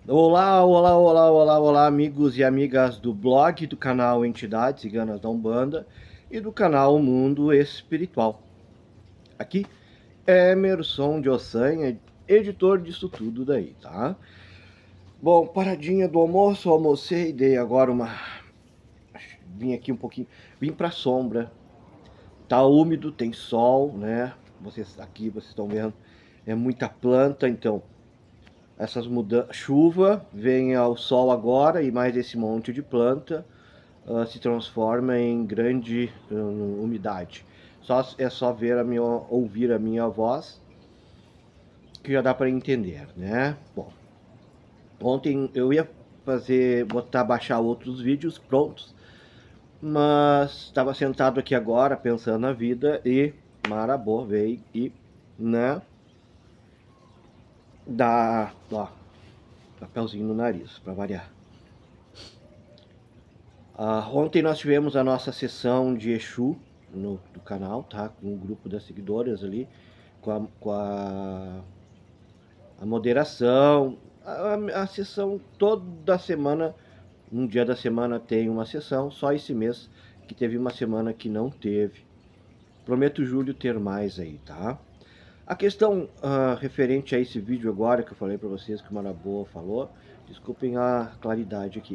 Olá, olá, olá, olá, olá, amigos e amigas do blog do canal Entidades Ciganas da Umbanda e do canal Mundo Espiritual. Aqui é Emerson de Ossanha, editor disso tudo daí, tá? Bom, paradinha do almoço, almocei, dei agora uma... Vim aqui um pouquinho, vim pra sombra. Tá úmido, tem sol, né? Vocês estão vendo, é muita planta, então... Essas mudanças, chuva, vem ao sol agora e mais esse monte de planta se transforma em grande umidade. É só ver ouvir a minha voz que já dá para entender, né? Bom, ontem eu ia baixar outros vídeos prontos, mas estava sentado aqui agora pensando na vida e Marabô veio e, né, dá, ó, papelzinho no nariz, para variar. Ontem nós tivemos a nossa sessão de Exu do canal, tá? Com o grupo das seguidoras ali, com a moderação. A sessão toda semana, um dia da semana tem uma sessão, só esse mês que teve uma semana que não teve. Prometo, Júlio, ter mais aí, tá? A questão referente a esse vídeo agora que eu falei para vocês que o Maraboa falou, desculpem a claridade aqui.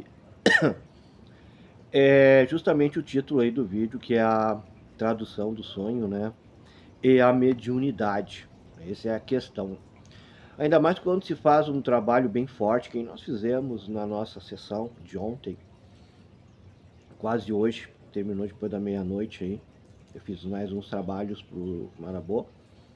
É justamente o título aí do vídeo, que é a tradução do sonho, né? E a mediunidade. Essa é a questão. Ainda mais quando se faz um trabalho bem forte, que nós fizemos na nossa sessão de ontem, quase hoje, terminou depois da meia-noite aí. Eu fiz mais uns trabalhos pro Marabô.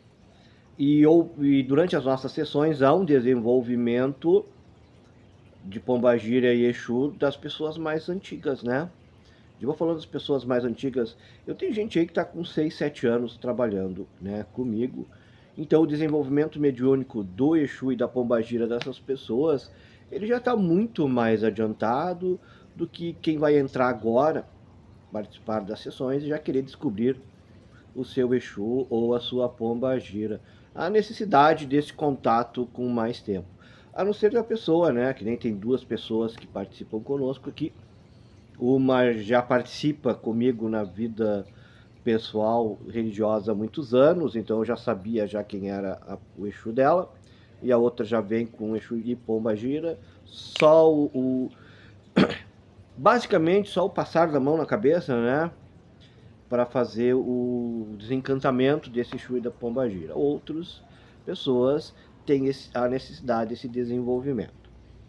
E durante as nossas sessões há um desenvolvimento de Pombagira e Exu das pessoas mais antigas, né? Eu vou falando das pessoas mais antigas, eu tenho gente aí que está com 6, 7 anos trabalhando, né, comigo. Então o desenvolvimento mediúnico do Exu e da Pombagira dessas pessoas, ele já está muito mais adiantado do que quem vai entrar agora, participar das sessões e já querer descobrir o seu Exu ou a sua Pombagira. A necessidade desse contato com mais tempo. A não ser a pessoa, né, que nem tem duas pessoas que participam conosco aqui. Uma já participa comigo na vida pessoal religiosa há muitos anos, então eu já sabia já quem era o Exu dela. E a outra já vem com o Exu e Pombagira. Só basicamente só o passar da mão na cabeça, né? Para fazer o desencantamento desse Exu e da Pombagira. Outras pessoas têm a necessidade desse desenvolvimento.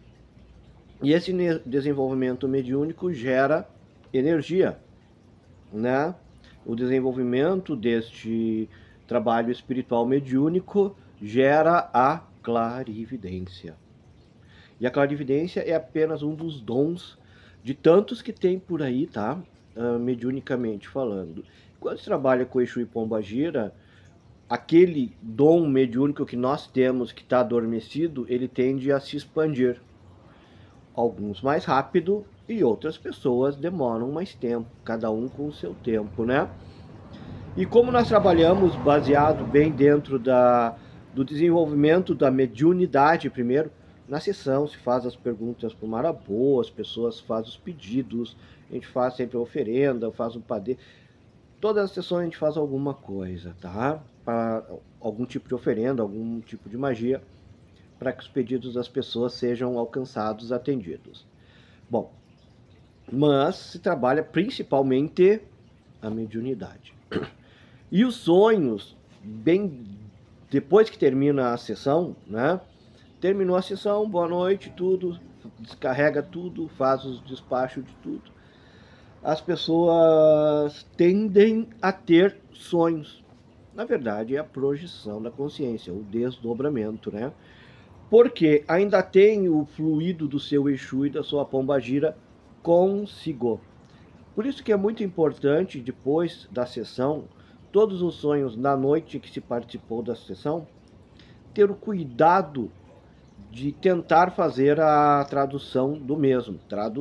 E esse desenvolvimento mediúnico gera energia, né? O desenvolvimento deste trabalho espiritual mediúnico gera a clarividência. E a clarividência é apenas um dos dons de tantos que tem por aí, tá? Mediunicamente falando. Quando se trabalha com Exu e Pombagira, aquele dom mediúnico que nós temos que está adormecido, ele tende a se expandir. Alguns mais rápido e outras pessoas demoram mais tempo, cada um com o seu tempo, né? E como nós trabalhamos baseado bem dentro do desenvolvimento da mediunidade primeiro, na sessão se faz as perguntas para o Marabô, as pessoas fazem os pedidos, a gente faz sempre a oferenda, faz um padê. Todas as sessões a gente faz alguma coisa, tá? Para algum tipo de oferenda, algum tipo de magia, para que os pedidos das pessoas sejam alcançados, atendidos. Bom, mas se trabalha principalmente a mediunidade. E os sonhos, bem depois que termina a sessão, né? Terminou a sessão, boa noite, tudo, descarrega tudo, faz os despachos de tudo. As pessoas tendem a ter sonhos. Na verdade, é a projeção da consciência, o desdobramento, né? Porque ainda tem o fluido do seu Exu e da sua Pombagira consigo. Por isso que é muito importante, depois da sessão, todos os sonhos na noite que se participou da sessão, ter o cuidado de tentar fazer a tradução do mesmo,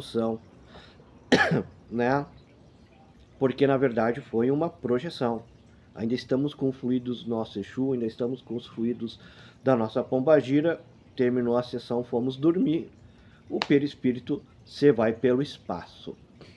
né? Porque na verdade foi uma projeção. Ainda estamos com fluidos do nosso Exu, ainda estamos com os fluidos da nossa Pombagira, terminou a sessão, fomos dormir, o perispírito se vai pelo espaço.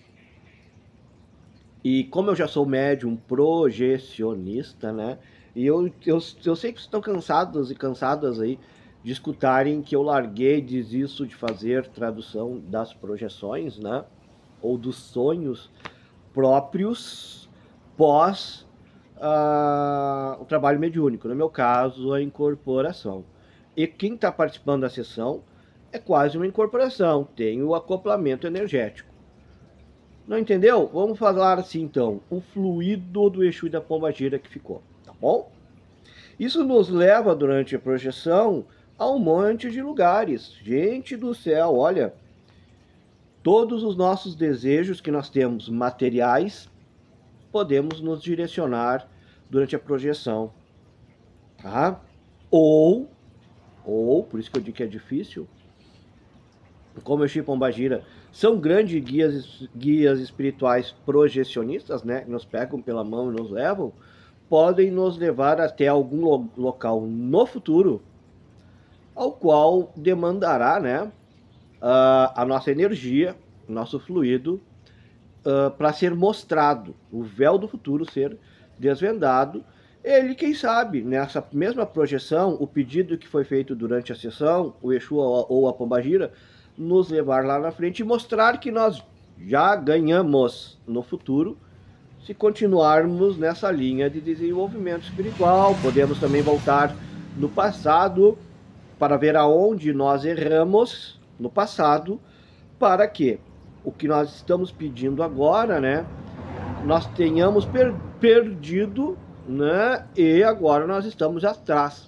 E como eu já sou médium projecionista, né? E eu sei que estão cansados e cansadas aí de escutarem que eu larguei, desisto de fazer tradução das projeções, né? Ou dos sonhos próprios pós o trabalho mediúnico. No meu caso, a incorporação. E quem está participando da sessão é quase uma incorporação, tem o acoplamento energético. Não entendeu? Vamos falar assim então, o fluido do Exu e da Pombagira que ficou, tá bom? Isso nos leva durante a projeção a um monte de lugares. Gente do céu, olha, todos os nossos desejos que nós temos materiais, podemos nos direcionar durante a projeção, tá? Ou, por isso que eu digo que é difícil, como Exu e Pombagira são grandes guias espirituais projecionistas, né? Que nos pegam pela mão e nos levam, podem nos levar até algum local no futuro, ao qual demandará, né, a nossa energia, nosso fluido, para ser mostrado, o véu do futuro ser desvendado. Ele, quem sabe, nessa mesma projeção, o pedido que foi feito durante a sessão, o Exu ou a Pombagira, nos levar lá na frente e mostrar que nós já ganhamos no futuro, se continuarmos nessa linha de desenvolvimento espiritual. Podemos também voltar no passado para ver aonde nós erramos no passado, para que o que nós estamos pedindo agora, né, nós tenhamos perdido, né, e agora nós estamos atrás.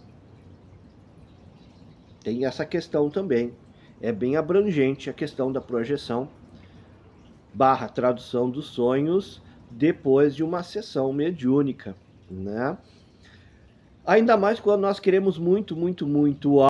Tem essa questão também. É bem abrangente a questão da projeção / tradução dos sonhos depois de uma sessão mediúnica, né? Ainda mais quando nós queremos muito